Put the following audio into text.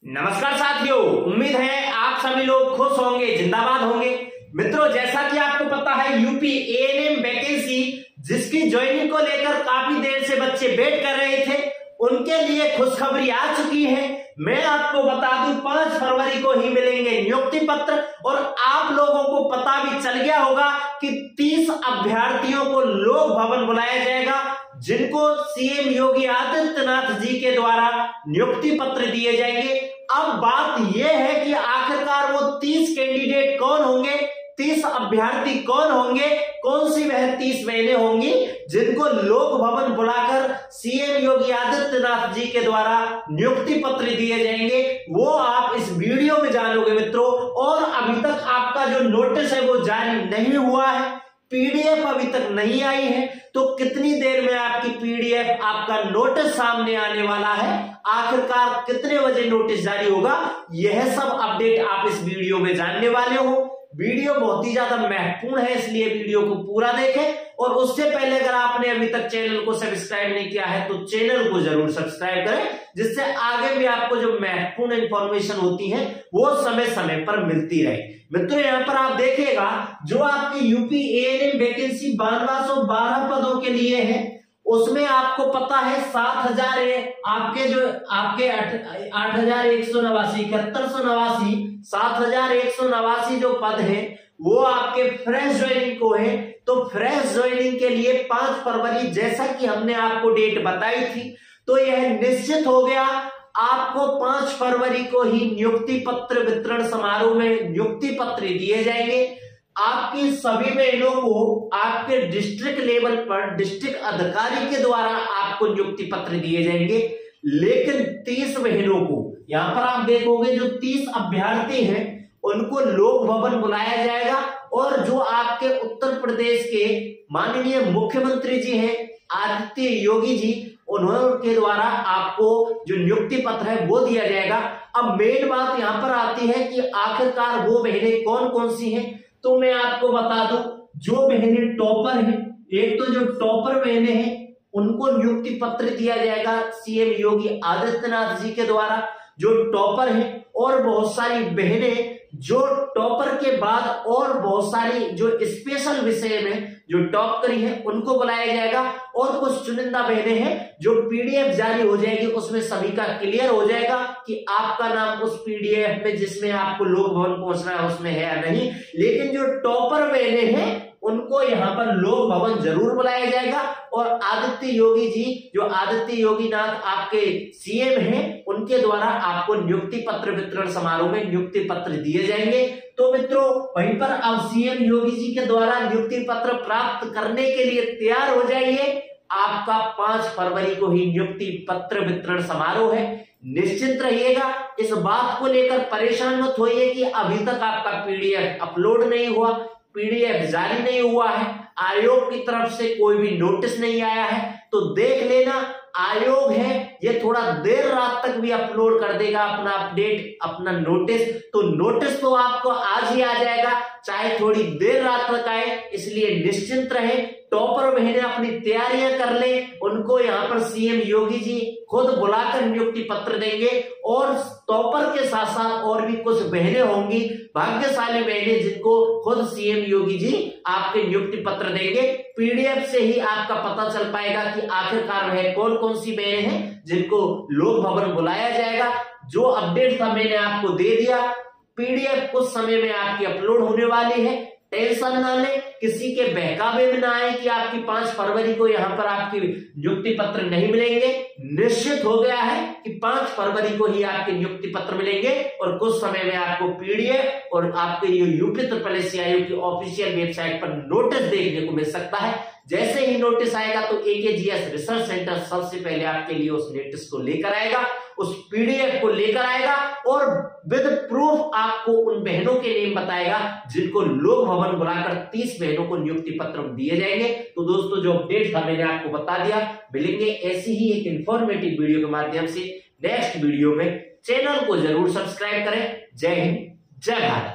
नमस्कार साथियों, उम्मीद है आप सभी लोग खुश होंगे, जिंदाबाद होंगे। मित्रों, जैसा कि आपको पता है, यूपी एएनएम वैकेंसी जिसकी ज्वाइनिंग को लेकर काफी देर से बच्चे वेट कर रहे थे, उनके लिए खुशखबरी आ चुकी है। मैं आपको बता दूं, 5 फरवरी को ही मिलेंगे नियुक्ति पत्र। और आप लोगों को पता भी चल गया होगा कि 30 अभ्यर्थियों को लोक भवन बुलाया जाएगा, जिनको सीएम योगी आदित्यनाथ जी के द्वारा नियुक्ति पत्र दिए जाएंगे। अब बात यह है कि आखिरकार वो 30 कैंडिडेट कौन होंगे, 30 अभ्यर्थी कौन होंगे, कौन सी वह 30 बहनें होंगी जिनको लोक भवन बुलाकर सीएम योगी आदित्यनाथ जी के द्वारा नियुक्ति पत्र दिए जाएंगे, वो आप इस वीडियो में जानोगे मित्रों। और अभी तक आपका जो नोटिस है वो जारी नहीं हुआ है, पीडीएफ अभी तक नहीं आई है, तो कितनी देर में आपकी पीडीएफ, आपका नोटिस सामने आने वाला है, आखिरकार कितने बजे नोटिस जारी होगा, यह सब अपडेट आप इस वीडियो में जानने वाले हो। वीडियो बहुत ही ज्यादा महत्वपूर्ण है, इसलिए वीडियो को पूरा देखें। और उससे पहले अगर आपने अभी तक चैनल को सब्सक्राइब नहीं किया है तो चैनल को जरूर सब्सक्राइब करें, जिससे आगे भी आपको जो महत्वपूर्ण इंफॉर्मेशन होती है वो समय समय पर मिलती रहे। मित्रों, यहाँ पर आप देखिएगा, जो आपकी यूपी एएनएम वैकेंसी 1212 पदों के लिए है, उसमें आपको पता है 7,000 आपके 8,189 7189 7,189 जो पद है वो आपके फ्रेश ज्वाइनिंग को है। तो फ्रेश ज्वाइनिंग के लिए 5 फरवरी, जैसा कि हमने आपको डेट बताई थी, तो यह निश्चित हो गया। आपको 5 फरवरी को ही नियुक्ति पत्र वितरण समारोह में नियुक्ति पत्र दिए जाएंगे। आपकी सभी बहनों को आपके डिस्ट्रिक्ट लेवल पर डिस्ट्रिक्ट अधिकारी के द्वारा आपको नियुक्ति पत्र दिए जाएंगे। लेकिन 30 बहनों को, यहां पर आप देखोगे जो 30 अभ्यर्थी हैं उनको लोक भवन बुलाया जाएगा। और जो आपके उत्तर प्रदेश के माननीय मुख्यमंत्री जी हैं आदित्य योगी जी, उनके द्वारा आपको जो नियुक्ति पत्र है वो दिया जाएगा। अब मेन बात यहां पर आती है कि आखिरकार वो बहनें कौन कौन सी हैं, तो मैं आपको बता दूं, जो बहनें टॉपर हैं, एक तो जो टॉपर बहनें हैं उनको नियुक्ति पत्र दिया जाएगा सीएम योगी आदित्यनाथ जी के द्वारा, जो टॉपर हैं। और बहुत सारी बहनें जो टॉपर के बाद और बहुत सारी जो स्पेशल विषय में जो टॉप करी है उनको बुलाया जाएगा। और कुछ चुनिंदा बहनें हैं जो पीडीएफ जारी हो जाएगी, उसमें सभी का क्लियर हो जाएगा कि आपका नाम उस पीडीएफ में जिसमें आपको लोक भवन पहुंचना है उसमें है या नहीं। लेकिन जो टॉपर बहनें हैं उनको यहाँ पर लोक भवन जरूर बुलाया जाएगा। और आदित्य योगी जी, जो आदित्य योगी नाथ आपके सीएम हैं, उनके द्वारा आपको नियुक्ति पत्र वितरण समारोह में नियुक्ति पत्र दिए जाएंगे। तो मित्रों, वहीं पर अब सीएम योगी जी के द्वारा नियुक्ति पत्र प्राप्त करने के लिए तैयार हो जाइए। आपका 5 फरवरी को ही नियुक्ति पत्र वितरण समारोह है, निश्चिंत रहिएगा। इस बात को लेकर परेशान मत होइए कि अभी तक आपका पीडीएफ अपलोड नहीं हुआ, पीडीएफ जारी नहीं हुआ है, आयोग की तरफ से कोई भी नोटिस नहीं आया है। तो देख लेना, आयोग है ये थोड़ा देर रात तक भी अपलोड कर देगा अपना अपडेट, अपना नोटिस। तो नोटिस तो आपको आज ही आ जाएगा, चाहे थोड़ी देर रात तक आए, इसलिए निश्चिंत रहे। टॉपर बहनें अपनी तैयारियां कर ले, उनको यहाँ पर सीएम योगी जी खुद बुलाकर नियुक्ति पत्र देंगे। और टॉपर के साथ साथ और भी कुछ बहनें होंगी, भाग्यशाली बहनें, जिनको खुद सीएम योगी जी आपके नियुक्ति पत्र देंगे। पीडीएफ से ही आपका पता चल पाएगा कि आखिरकार वह कौन कौन सी बहनें हैं जिनको लोक भवन बुलाया जाएगा। जो अपडेट था मैंने आपको दे दिया, पीडीएफ कुछ समय में आपकी अपलोड होने वाली है। टेंशन ना ले, किसी के बहकावे में ना आए कि आपकी 5 फरवरी को यहाँ पर आपकी नियुक्ति पत्र नहीं मिलेंगे। निश्चित हो गया है कि 5 फरवरी को ही आपके नियुक्ति पत्र मिलेंगे। और कुछ समय में आपको पीडीएफ और आपके यूपी ट्रिपल एस आयोग की ऑफिशियल वेबसाइट पर नोटिस देखने को मिल सकता है। जैसे ही नोटिस आएगा तो एकेजीएस रिसर्च सेंटर सबसे पहले आपके लिए उस नोटिस को लेकर आएगा, उस पीडीएफ को लेकर आएगा और विद प्रूफ आपको उन बहनों के नेम बताएगा जिनको लोक भवन बुलाकर 30 बहनों को नियुक्ति पत्र दिए जाएंगे। तो दोस्तों, जो अपडेट था मैंने आपको बता दिया। मिलेंगे ऐसी ही एक इंफॉर्मेटिव वीडियो के माध्यम से नेक्स्ट वीडियो में। चैनल को जरूर सब्सक्राइब करें। जय हिंद, जय भारत।